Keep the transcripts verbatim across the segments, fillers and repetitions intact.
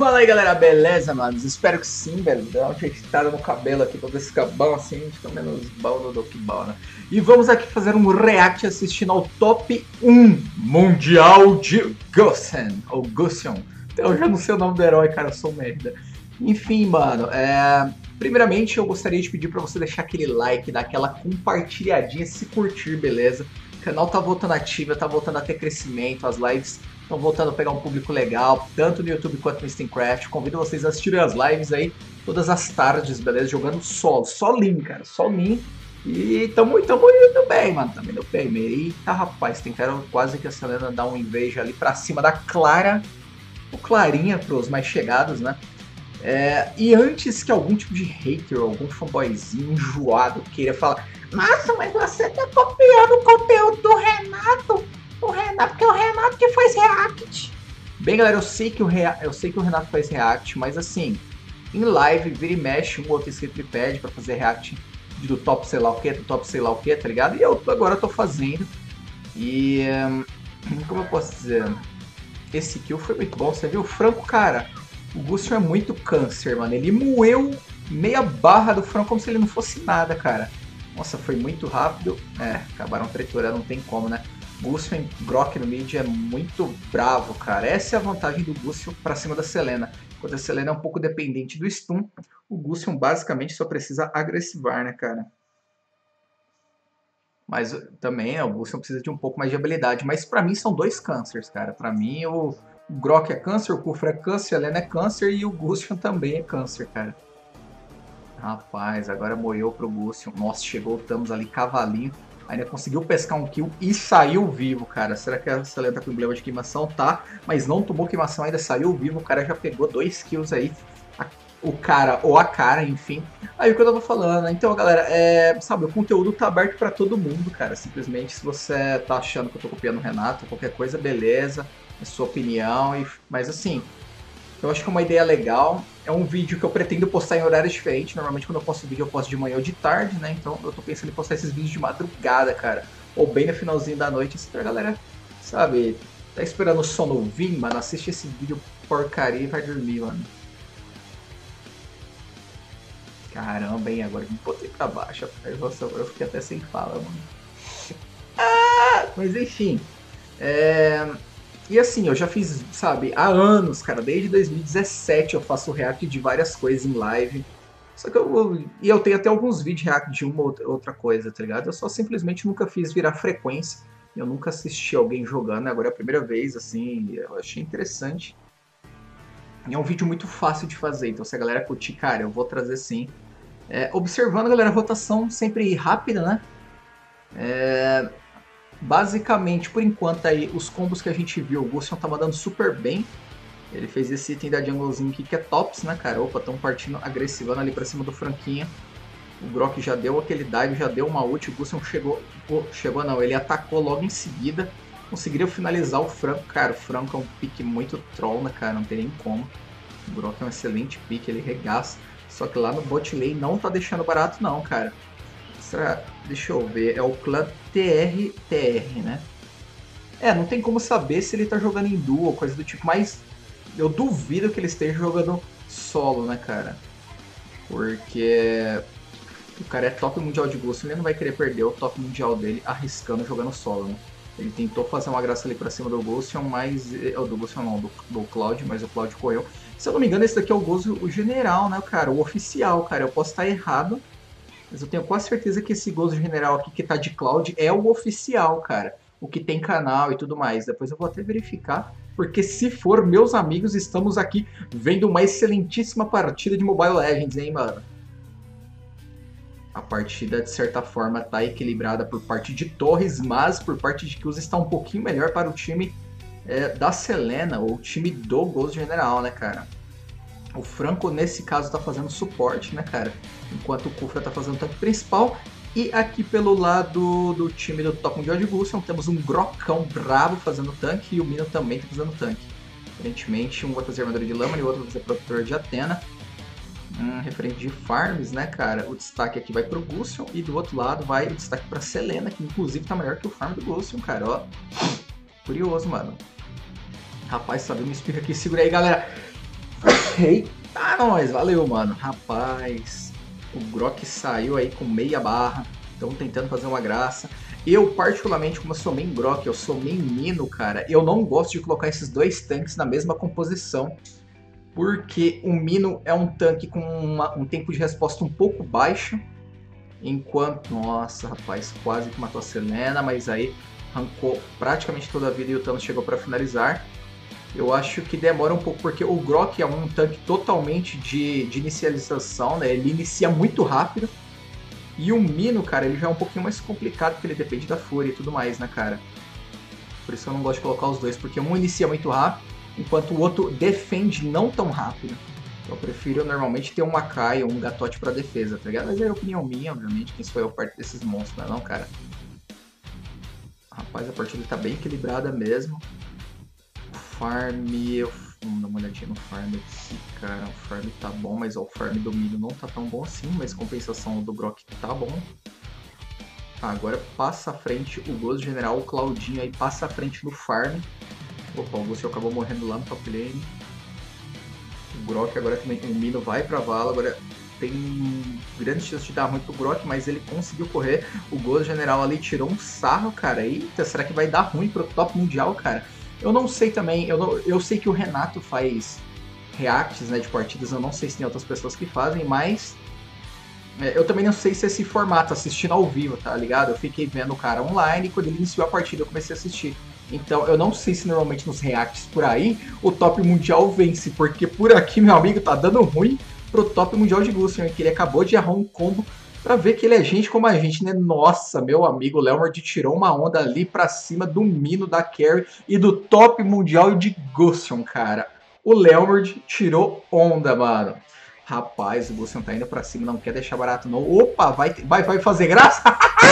Fala aí, galera, beleza, mano? Espero que sim, velho. Dá uma ajeitada no cabelo aqui pra ver se fica bom assim, fica menos bom do que bom, né? E vamos aqui fazer um react assistindo ao top um Mundial de Gusion, ou Gusion. Eu já não sei o nome do herói, cara, eu sou merda. Enfim, mano, é... primeiramente eu gostaria de pedir pra você deixar aquele like, dar aquela compartilhadinha, se curtir, beleza? O canal tá voltando ativo, tá voltando a ter crescimento, as lives estão voltando a pegar um público legal, tanto no YouTube quanto no Steamcraft. Convido vocês a assistirem as lives aí, todas as tardes, beleza? Jogando solo, solinho, cara, solinho. E tamo, tamo indo bem, mano, tamo indo bem. Eita, rapaz, tentaram quase que a Selena dar um inveja ali pra cima da Clara, ou Clarinha pros mais chegados, né? É, e antes que algum tipo de hater, algum fanboyzinho enjoado queira falar: nossa, mas você tá copiando o conteúdo do Renato, o Renato, porque é o Renato que faz react. Bem, galera, eu sei que o, rea... eu sei que o Renato faz react, mas assim, em live, vira e mexe, um outro inscrito me pede pra fazer react do top sei lá o que, do top sei lá o que, tá ligado? E eu agora tô fazendo. E como eu posso dizer, esse kill foi muito bom, você viu? O Franco, cara, o Gusion é muito câncer, mano. Ele moeu meia barra do Franco como se ele não fosse nada, cara. Nossa, foi muito rápido. É, acabaram triturando, não tem como, né? Gusion Grok no mid é muito bravo, cara. Essa é a vantagem do Gusion pra cima da Selena. Quando a Selena é um pouco dependente do stun, o Gusion basicamente só precisa agressivar, né, cara? Mas também o Gusion precisa de um pouco mais de habilidade. Mas pra mim são dois cânceres, cara. Pra mim o, o Grok é câncer, o Kufra é câncer, a Selena é câncer e o Gusion também é câncer, cara. Rapaz, agora moeu pro Gusion. Nossa, chegou o Thanos ali, cavalinho. Ainda conseguiu pescar um kill e saiu vivo, cara. Será que a Selena tá com emblema de queimação? Tá, mas não tomou queimação, ainda saiu vivo. O cara já pegou dois kills aí. O cara, ou a cara, enfim. Aí o que eu tava falando, né? Então, galera, é, sabe, o conteúdo tá aberto pra todo mundo, cara. Simplesmente, se você tá achando que eu tô copiando o Renato, qualquer coisa, beleza. É sua opinião, e... mas assim... eu acho que é uma ideia legal. É um vídeo que eu pretendo postar em horários diferentes. Normalmente quando eu posto vídeo eu posto de manhã ou de tarde, né? Então eu tô pensando em postar esses vídeos de madrugada, cara. Ou bem no finalzinho da noite. Assim, pra galera, sabe, tá esperando o sono vir, mano. Assiste esse vídeo porcaria e vai dormir, mano. Caramba, hein? Agora me botei pra baixo. Nossa, eu fiquei até sem fala, mano. Ah, mas enfim. É... E assim, eu já fiz, sabe, há anos, cara, desde dois mil e dezessete eu faço react de várias coisas em live. Só que eu, e eu tenho até alguns vídeos react de uma ou outra coisa, tá ligado? Eu só simplesmente nunca fiz virar frequência. Eu nunca assisti alguém jogando, agora é a primeira vez, assim, eu achei interessante. E é um vídeo muito fácil de fazer, então se a galera curtir, cara, eu vou trazer sim. É, observando, galera, a rotação sempre rápida, né? É... Basicamente, por enquanto, aí, os combos que a gente viu, o Gusion tá mandando super bem. Ele fez esse item da junglezinho aqui que é tops, né, cara? Opa, tão partindo agressivando ali pra cima do Franquinho. O Grok já deu aquele dive, já deu uma ult. O Gusion chegou... Oh, chegou não, ele atacou logo em seguida. Conseguiram finalizar o Franco. Cara, o Franco é um pique muito troll, né, cara? Não tem nem como. O Grok é um excelente pique, ele regaça. Só que lá no bot lane não tá deixando barato não, cara. Será? Deixa eu ver, é o clã T R T R, né? É, não tem como saber se ele tá jogando em duo ou coisa do tipo, mas eu duvido que ele esteja jogando solo, né, cara? Porque o cara é top mundial de Gusion, ele não vai querer perder o top mundial dele arriscando jogando solo, né? Ele tentou fazer uma graça ali pra cima do Gusion, mas... Oh, do Gusion não, do, do Cloud, mas o Cloud correu. Se eu não me engano, esse daqui é o Gusion, o general, né, cara? O oficial, cara. Eu posso estar errado, mas eu tenho quase certeza que esse Ghost General aqui que tá de Cloud é o oficial, cara. O que tem canal e tudo mais. Depois eu vou até verificar. Porque se for, meus amigos, estamos aqui vendo uma excelentíssima partida de Mobile Legends, hein, mano? A partida, de certa forma, tá equilibrada por parte de Torres, mas por parte de Kills está um pouquinho melhor para o time é, da Selena, ou o time do Ghost General, né, cara? O Franco, nesse caso, tá fazendo suporte, né, cara? Enquanto o Kufra tá fazendo o tanque principal. E aqui pelo lado do time do Top Mundial de Gusion, temos um Grokão brabo fazendo tanque e o Mino também tá fazendo tanque. Aparentemente, um vai fazer armadura de lâmina e o outro vai fazer protetor de Athena. Hum, referente de farms, né, cara? O destaque aqui vai pro Gusion e do outro lado vai o destaque pra Selena, que inclusive tá melhor que o farm do Gusion, cara, ó. Curioso, mano. Rapaz, só deu uma espirra aqui. Segura aí, galera. Eita, nós, valeu, mano. Rapaz, o Grok saiu aí com meia barra. Estão tentando fazer uma graça. Eu, particularmente, como eu sou main Grok, eu sou main Mino, cara, eu não gosto de colocar esses dois tanques na mesma composição. Porque o Mino é um tanque com uma, um tempo de resposta um pouco baixo. Enquanto... Nossa, rapaz, quase que matou a Selena, mas aí arrancou praticamente toda a vida e o Thanos chegou para finalizar. Eu acho que demora um pouco, porque o Grok é um tanque totalmente de, de inicialização, né? Ele inicia muito rápido. E o Mino, cara, ele já é um pouquinho mais complicado, porque ele depende da fúria e tudo mais, né, cara? Por isso eu não gosto de colocar os dois, porque um inicia muito rápido, enquanto o outro defende não tão rápido. Eu prefiro normalmente ter um Makai ou um Gatote pra defesa, tá ligado? Mas é a opinião minha, obviamente, quem sou eu perto desses monstros, não é não, cara? Rapaz, a partida tá bem equilibrada mesmo. O farm... Eu... Vamos dar uma olhadinha no farm aqui, cara. O farm tá bom, mas ó, o farm do Mino não tá tão bom assim, mas compensação do Grok tá bom. Ah, agora passa à frente o Ghost General, o Claudinho aí passa à frente no farm. Opa, o Ghost acabou morrendo lá no top lane. O Grok agora também, o Mino vai pra vala, agora tem grande chance de dar ruim pro Grok, mas ele conseguiu correr. O Ghost General ali tirou um sarro, cara. Eita, será que vai dar ruim pro top mundial, cara? Eu não sei também, eu, não, eu sei que o Renato faz reacts, né, de partidas, eu não sei se tem outras pessoas que fazem, mas é, eu também não sei se esse formato, assistindo ao vivo, tá ligado? Eu fiquei vendo o cara online e quando ele iniciou a partida eu comecei a assistir. Então eu não sei se normalmente nos reacts por aí o top mundial vence, porque por aqui, meu amigo, tá dando ruim pro top mundial de Gusion, que ele acabou de errar um combo pra ver que ele é gente como a gente, né? Nossa, meu amigo, o Leomord tirou uma onda ali pra cima do Mino, da Carry e do top mundial de Gusion, cara. O Leomord tirou onda, mano. Rapaz, o Gusion tá indo pra cima, não quer deixar barato não. Opa, vai, vai, vai fazer graça?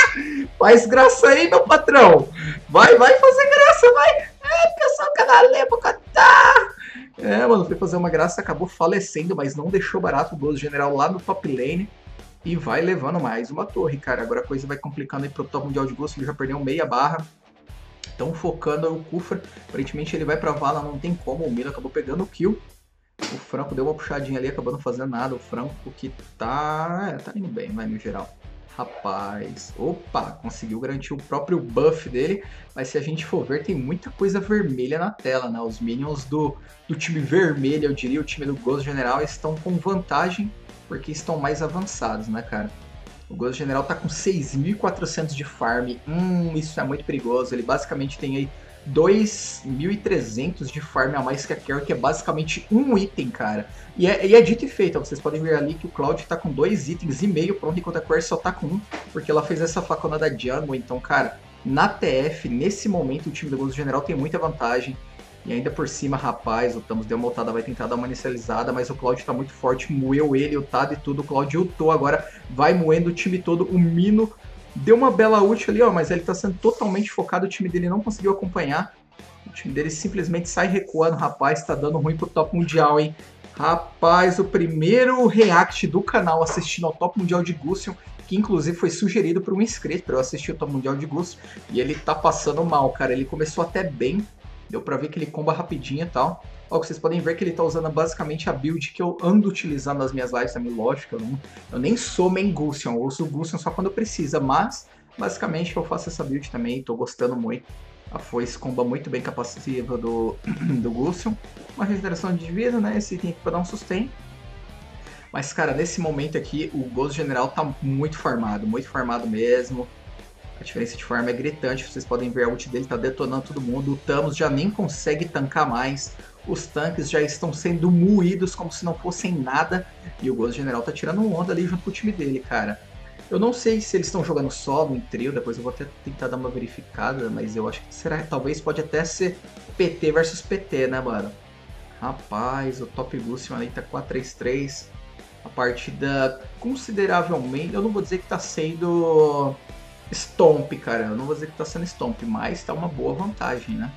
Faz graça aí, meu patrão. Vai, vai fazer graça, vai. É, porque eu sou canaleiro pra cantar. É, mano, foi fazer uma graça, acabou falecendo, mas não deixou barato o Ghost General lá no top lane. E vai levando mais uma torre, cara. Agora a coisa vai complicando aí pro top mundial de Ghost, ele já perdeu meia barra. Estão focando o Kufra. Aparentemente ele vai pra vala, não tem como. O Mino acabou pegando o kill. O Franco deu uma puxadinha ali, acabou não fazendo nada. O Franco que tá... É, tá indo bem, vai, no geral. Rapaz, opa, conseguiu garantir o próprio buff dele, mas se a gente for ver, tem muita coisa vermelha na tela, né? Os minions do, do time vermelho, eu diria, o time do Ghost General, estão com vantagem porque estão mais avançados, né, cara? O Ghost General tá com seis mil e quatrocentos de farm, hum, isso é muito perigoso, ele basicamente tem aí dois mil e trezentos de farm a mais que a Carry, que é basicamente um item, cara. E é, e é dito e feito, vocês podem ver ali que o Cloud tá com dois itens e meio pronto, enquanto a Carry só tá com um, porque ela fez essa facona da Jungle. Então, cara, na T F, nesse momento, o time do Ghost General tem muita vantagem. E ainda por cima, rapaz, o Thanos deu uma ultada, vai tentar dar uma inicializada, mas o Cloud tá muito forte, moeu ele, ultado e tudo. O Cloud ultou agora, vai moendo o time todo, o Mino deu uma bela ult ali, ó, mas ele tá sendo totalmente focado, o time dele não conseguiu acompanhar. O time dele simplesmente sai recuando, rapaz, tá dando ruim pro top mundial, hein? Rapaz, o primeiro react do canal assistindo ao top mundial de Gusion, que inclusive foi sugerido por um inscrito para eu assistir o top mundial de Gusion, e ele tá passando mal, cara. Ele começou até bem, deu pra ver que ele comba rapidinho e tal. Ó, vocês podem ver que ele tá usando basicamente a build que eu ando utilizando nas minhas lives também, lógico, eu, não, eu nem sou main Gusion, eu uso Gusion só quando precisa, mas basicamente eu faço essa build também, tô gostando muito. A foice comba muito bem com a passiva do, do Gusion, uma regeneração de vida, né, esse item aqui pra dar um sustain. Mas cara, nesse momento aqui o Ghost General tá muito farmado, muito farmado mesmo. A diferença de farm é gritante, vocês podem ver a ult dele tá detonando todo mundo, o Thanos já nem consegue tancar mais. Os tanques já estão sendo moídos como se não fossem nada. E o Ghost General tá tirando onda ali junto com o time dele, cara. Eu não sei se eles estão jogando solo, em trio, depois eu vou até tentar dar uma verificada, mas eu acho que será, talvez pode até ser P T versus P T, né, mano? Rapaz, o Top Gusion ali tá quatro três três. A partida consideravelmente, eu não vou dizer que tá sendo stomp, cara. Eu não vou dizer que tá sendo stomp, mas tá uma boa vantagem, né?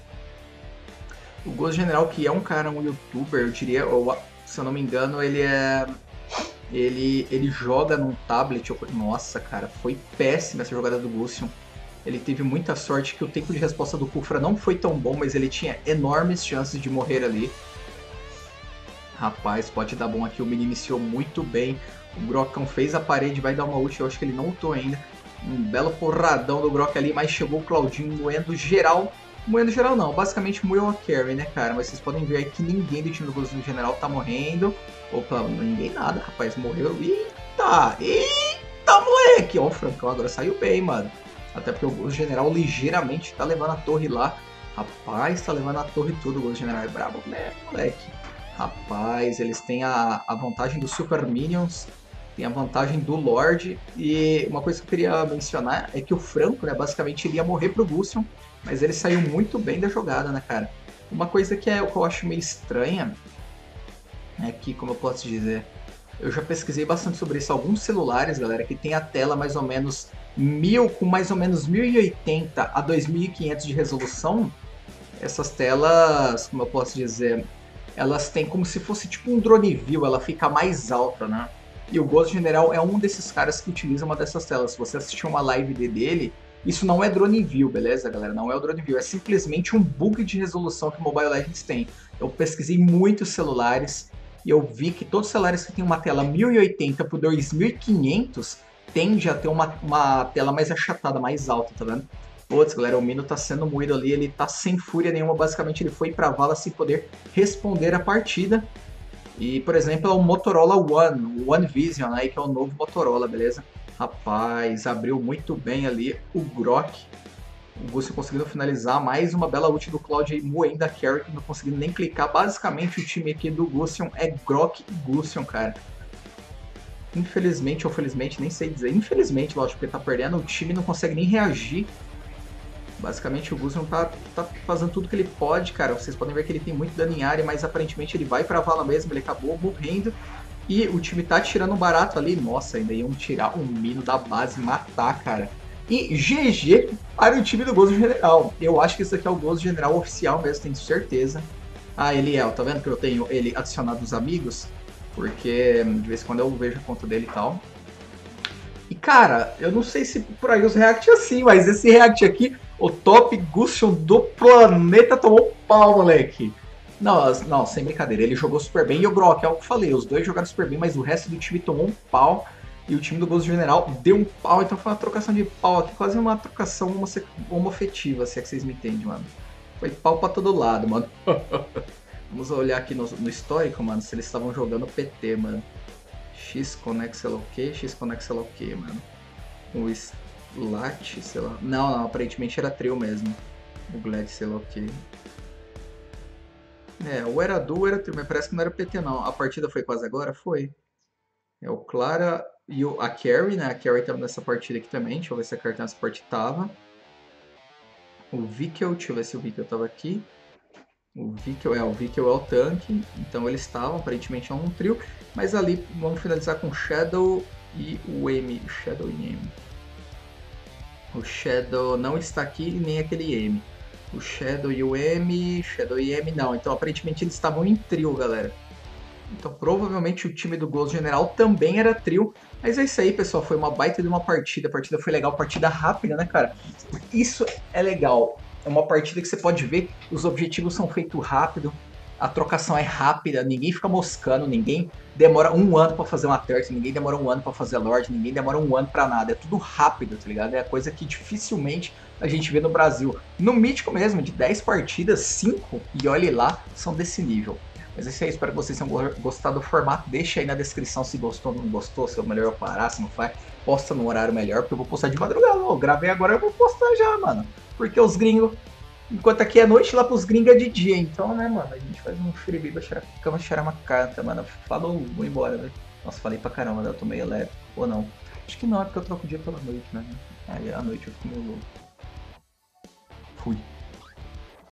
O Ghost General, que é um cara, um youtuber, eu diria, ou, se eu não me engano, ele é... Ele, ele joga num tablet. Eu... Nossa, cara, foi péssima essa jogada do Gusion. Ele teve muita sorte que o tempo de resposta do Kufra não foi tão bom, mas ele tinha enormes chances de morrer ali. Rapaz, pode dar bom aqui. O menino iniciou muito bem. O Grocão fez a parede, vai dar uma ult. Eu acho que ele não ultou ainda. Um belo porradão do Grok ali, mas chegou o Claudinho moendo geral. Moendo geral não, basicamente moeu a carry, né, cara? Mas vocês podem ver aí que ninguém do time do Gozo General tá morrendo. Opa, ninguém nada, rapaz, morreu. Eita, eita, moleque! Ó, o Francão agora saiu bem, mano. Até porque o Gozo General ligeiramente tá levando a torre lá. Rapaz, tá levando a torre tudo, o Gozo General é brabo, né, moleque? Rapaz, eles têm a, a vantagem dos Super Minions. Tem a vantagem do Lorde. E uma coisa que eu queria mencionar é que o Franco, né, basicamente ele ia morrer pro Gusion, mas ele saiu muito bem da jogada, né, cara? Uma coisa que, é, que eu acho meio estranha é que, como eu posso dizer, eu já pesquisei bastante sobre isso. Alguns celulares, galera, que tem a tela mais ou menos mil, com mais ou menos mil e oitenta a dois mil e quinhentos de resolução, essas telas, como eu posso dizer, elas têm como se fosse tipo um drone view, ela fica mais alta, né? E o Gozo General é um desses caras que utiliza uma dessas telas. Se você assistir uma live dele, isso não é drone view, beleza, galera? Não é o drone view, é simplesmente um bug de resolução que o Mobile Legends tem. Eu pesquisei muitos celulares e eu vi que todos os celulares que tem uma tela mil e oitenta por dois mil e quinhentos tende a ter uma, uma tela mais achatada, mais alta, tá vendo? Putz, galera, o Mino tá sendo moído ali, ele tá sem fúria nenhuma, basicamente ele foi pra vala sem poder responder a partida. E, por exemplo, é o Motorola One, o One Vision, aí, que é o novo Motorola, beleza? Rapaz, abriu muito bem ali o Grok. O Gusion conseguindo finalizar, mais uma bela ult do Cloud aí, moendo a carry, não conseguindo nem clicar. Basicamente, o time aqui do Gusion é Grok e Gusion, cara. Infelizmente, ou felizmente, nem sei dizer. Infelizmente, lógico, porque tá perdendo, o time não consegue nem reagir. Basicamente o Gusion tá, tá fazendo tudo que ele pode, cara. Vocês podem ver que ele tem muito dano em área, mas aparentemente ele vai pra vala mesmo, ele acabou morrendo. E o time tá tirando um barato ali. Nossa, ainda iam tirar um Mino da base e matar, cara. E G G para o time do Gozo General. Eu acho que isso aqui é o Gozo General oficial mesmo, tenho certeza. Ah, Eliel, tá vendo que eu tenho ele adicionado nos amigos? Porque de vez em quando eu vejo a conta dele e tal. E cara, eu não sei se por aí os react assim, mas esse react aqui, o top Gusion do planeta tomou pau, moleque. Não, não, sem brincadeira, ele jogou super bem e o Grok, é o que eu falei, os dois jogaram super bem, mas o resto do time tomou um pau e o time do Gozo General deu um pau, então foi uma trocação de pau aqui, quase uma trocação homofetiva, se é que vocês me entendem, mano. Foi pau pra todo lado, mano. Vamos olhar aqui no, no histórico, mano, se eles estavam jogando P T, mano. X Conex, sei lá o que, X Conex, sei lá o que, mano. O Slat, sei lá. Não, não, aparentemente era trio mesmo. O Glad, sei lá o que. É, ou era duo ou era trio, mas parece que não era P T não. A partida foi quase agora? Foi. É o Clara e o, a Carrie, né? A Carrie tava nessa partida aqui também. Deixa eu ver se a carta nessa partida tava. O Vikkel, deixa eu ver se o Vikkel tava aqui. O Vikkel é, o Vikkel é o tanque, então eles estavam, aparentemente é um trio, mas ali vamos finalizar com o Shadow e o M, o Shadow e M. O Shadow não está aqui, nem aquele M. O Shadow e o M, Shadow e M não, então aparentemente eles estavam em trio, galera. Então provavelmente o time do Gozo General também era trio, mas é isso aí, pessoal, foi uma baita de uma partida, a partida foi legal, partida rápida, né, cara? Isso é legal. É uma partida que você pode ver, os objetivos são feitos rápido, a trocação é rápida, ninguém fica moscando, ninguém demora um ano pra fazer uma Turtle, ninguém demora um ano pra fazer Lorde, ninguém demora um ano pra nada, é tudo rápido, tá ligado? É a coisa que dificilmente a gente vê no Brasil. No Mítico mesmo, de dez partidas, cinco, e olhe lá, são desse nível. Mas é isso aí, espero que vocês tenham gostado do formato. Deixa aí na descrição se gostou ou não gostou, se é melhor eu parar, se não faz. Posta num horário melhor, porque eu vou postar de madrugada. Eu gravei agora, eu vou postar já, mano. Porque os gringos, enquanto aqui é noite, lá pros gringos é de dia. Então, né, mano, a gente faz um firibiba, xaracama, xaramacata, mano. Falou, vou embora, velho. Nossa, falei pra caramba, né? Eu tô meio leve. Ou não? Acho que não, é porque eu troco o dia pela noite, né? Aí à noite eu fico meio louco. Fui.